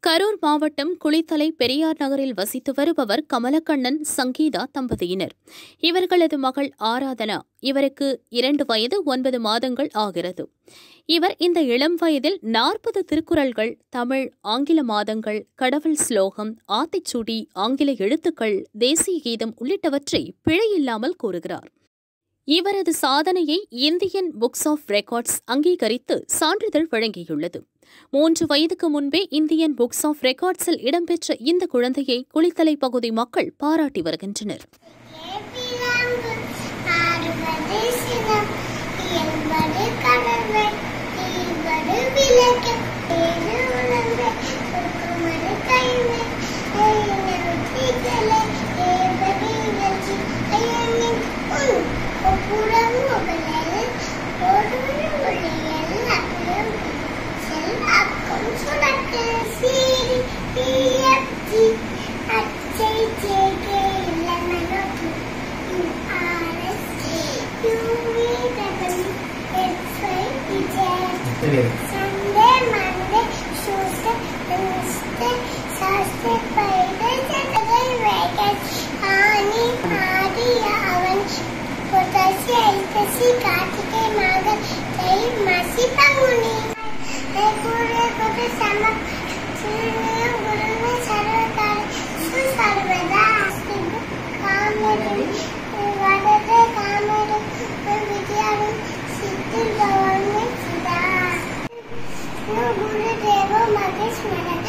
கரூர் மாவட்டம் குளித்தலை பெரியார் நகரில் வசித்து வருபவர் கமலக்கண்ணன் சங்கீதா தம்பதியினர். இவர்களது மகள் ஆராதனா. இவருக்கு 2 வயது 9 மாதங்கள் ஆகிறது. இவர் இந்த இளம் வயதில் 40 திருக்குறள்கள், தமிழ், ஆங்கில மாதங்கள், கடவுள் ஸ்லோகம், ஆத்திச்சூடி, ஆங்கில எழுத்துக்கள், தேசிய கீதம் உள்ளிட்டவற்றை பிழையில்லாமல் கூறுகிறார். இவரது சாதனையை இந்தியன் புக்ஸ் ஆஃப் ரெக்கார்ட்ஸ் அங்கீகரித்து சான்றிதழ் வழங்கியுள்ளது. 3 வயதுக்கு முன்பே இந்தியன் புக்ஸ் ஆஃப் ரெக்கார்ட்ஸில் இடம்பெற்ற இந்த குழந்தையை குளித்தலை பகுதி மக்கள் பாராட்டி வருகின்றனர். Sunday, Monday, Tuesday, Wednesday, Thursday, Friday, Saturday, Wednesday, Ani, Adi, Avan, Potasi, Aikasi, Kartike, Magan, Jai, Masi, Panguni. Ekure, Kote, Sama, Suriya, Gurune, Saravakari, Susarvada, Kamedi, Vadade, Kamedi, Vidyavi, Siddhi, Government, Siddha. No Guru Deva Magesh Madam.